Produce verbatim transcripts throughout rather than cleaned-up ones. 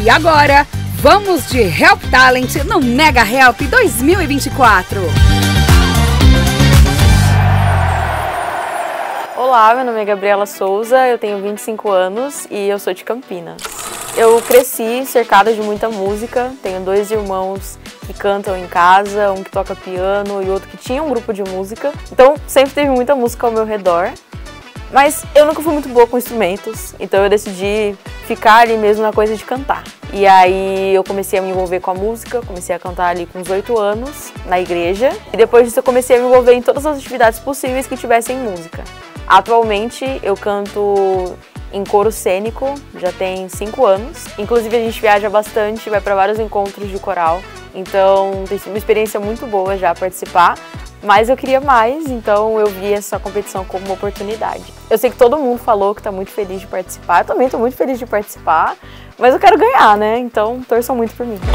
E agora, vamos de Help Talent no Mega Help dois mil e vinte e quatro. Olá, meu nome é Gabriela Souza, eu tenho vinte e cinco anos e eu sou de Campinas. Eu cresci cercada de muita música, tenho dois irmãos que cantam em casa, um que toca piano e outro que tinha um grupo de música. Então sempre teve muita música ao meu redor, mas eu nunca fui muito boa com instrumentos, então eu decidi ficar ali mesmo na coisa de cantar. E aí eu comecei a me envolver com a música, comecei a cantar ali com uns oito anos, na igreja. E depois disso eu comecei a me envolver em todas as atividades possíveis que tivessem música. Atualmente eu canto em coro cênico, já tem cinco anos. Inclusive a gente viaja bastante, vai para vários encontros de coral. Então tem sido uma experiência muito boa já participar. Mas eu queria mais, então eu vi essa competição como uma oportunidade. Eu sei que todo mundo falou que está muito feliz de participar, eu também estou muito feliz de participar, mas eu quero ganhar, né? Então torçam muito por mim.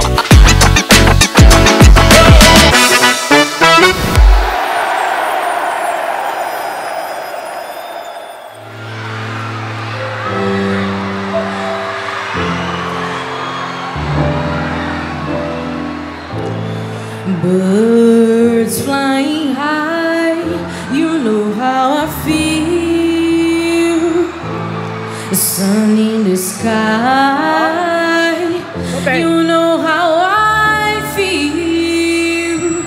Birds flying high, you know how I feel. The sun in the sky, okay. You know how I feel.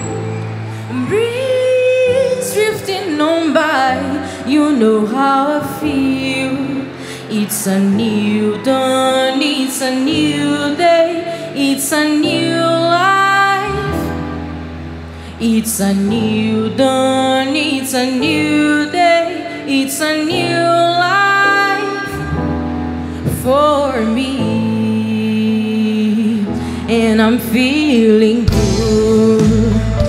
Breeze drifting on by, you know how I feel. It's a new dawn, it's a new day, it's a new life. It's a new dawn, it's a new day, it's a new life for me, and I'm feeling good.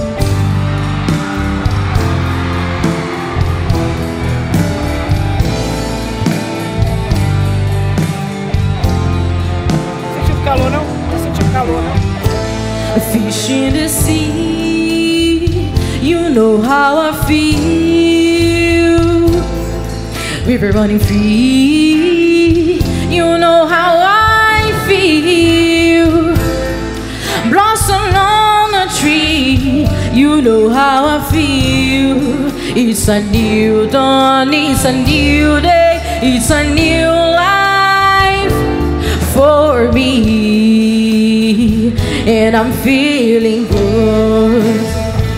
Sentiu calor não? Não sentiu calor não? A fish in the sea, you know how I feel. River running free, you know how I feel. Blossom on a tree, you know how I feel. It's a new dawn, it's a new day, it's a new life for me, and I'm feeling good.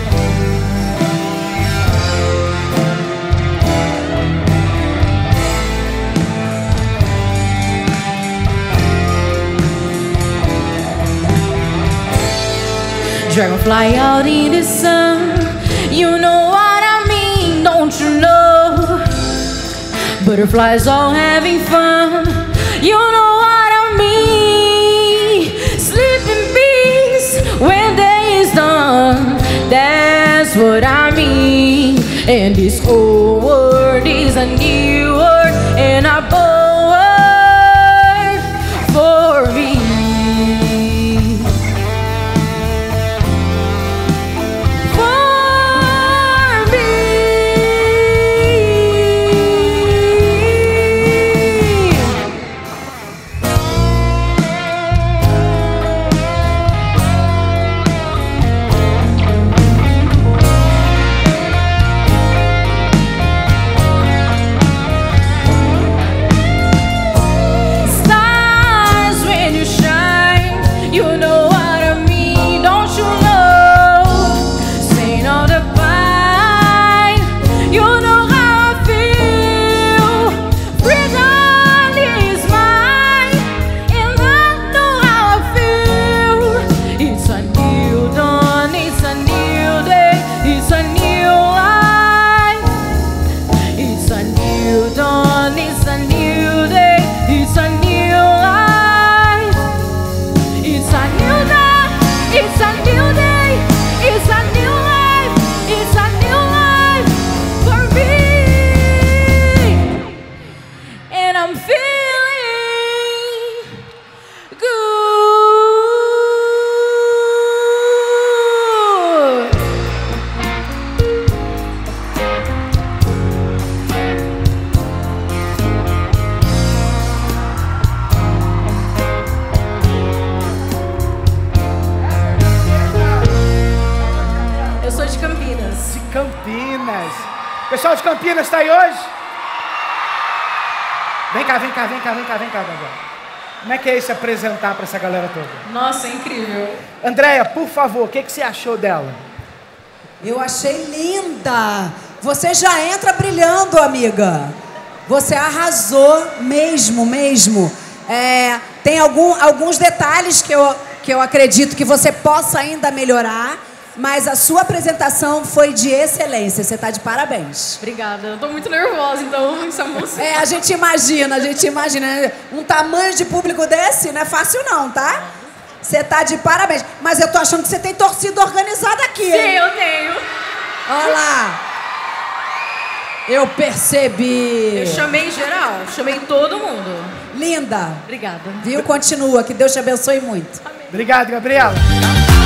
Dragonfly out in the sun, you know what I mean, don't you know? Butterflies all having fun, you know what I mean. Sleeping peace when day is done, that's what I mean. And this whole world is a new world, and I born for me. Pessoal de Campinas está aí hoje? Vem cá, vem cá, vem cá, vem cá, vem cá, Gabriel. Como é que é isso, apresentar para essa galera toda? Nossa, é incrível. Andréia, por favor, o que, que você achou dela? Eu achei linda. Você já entra brilhando, amiga. Você arrasou mesmo, mesmo. É, tem algum, alguns detalhes que eu, que eu acredito que você possa ainda melhorar, mas a sua apresentação foi de excelência. Você está de parabéns. Obrigada. Eu tô muito nervosa, então isso é uma emoção. É, a gente imagina, a gente imagina. Um tamanho de público desse não é fácil não, tá? Você tá de parabéns. Mas eu tô achando que você tem torcida organizada aqui, Sim, hein? eu tenho. Olha lá. Eu percebi. Eu chamei geral, chamei todo mundo. Linda. Obrigada. Viu? Continua. Que Deus te abençoe muito. Obrigado, Gabriela.